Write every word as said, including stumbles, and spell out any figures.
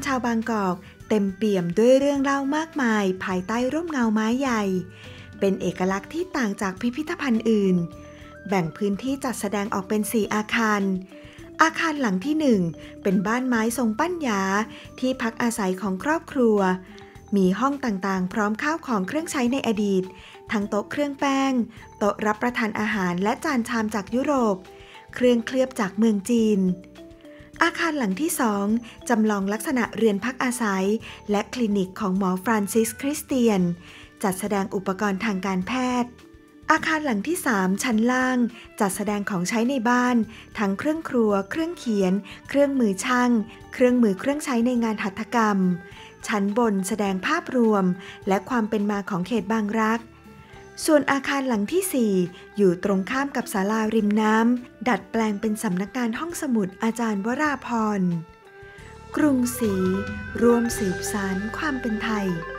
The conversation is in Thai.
ชาวบางกอกเต็มเปี่ยมด้วยเรื่องเล่ามากมายภายใต้ร่มเงาไม้ใหญ่เป็นเอกลักษณ์ที่ต่างจากพิพิธภัณฑ์อื่นแบ่งพื้นที่จัดแสดงออกเป็นสี่อาคารอาคารหลังที่หนึ่งเป็นบ้านไม้ทรงปั้นหยาที่พักอาศัยของครอบครัวมีห้องต่างๆพร้อมข้าวของเครื่องใช้ในอดีตทั้งโต๊ะเครื่องแป้งโต๊ะรับประทานอาหารและจานชามจากยุโรปเครื่องเคลือบจากเมืองจีนอาคารหลังที่สองจำลองลักษณะเรือนพักอาศัยและคลินิกของหมอฟรานซิสคริสเตียนจัดแสดงอุปกรณ์ทางการแพทย์อาคารหลังที่สามชั้นล่างจัดแสดงของใช้ในบ้านทั้งเครื่องครัวเครื่องเขียนเครื่องมือช่างเครื่องมือเครื่องใช้ในงานหัตถกรรมชั้นบนแสดงภาพรวมและความเป็นมาของเขตบางรักส่วนอาคารหลังที่สี่อยู่ตรงข้ามกับศาลาริมน้ำดัดแปลงเป็นสำนักงานห้องสมุดอาจารย์วราพรกรุงศรีร่วมสืบสานความเป็นไทย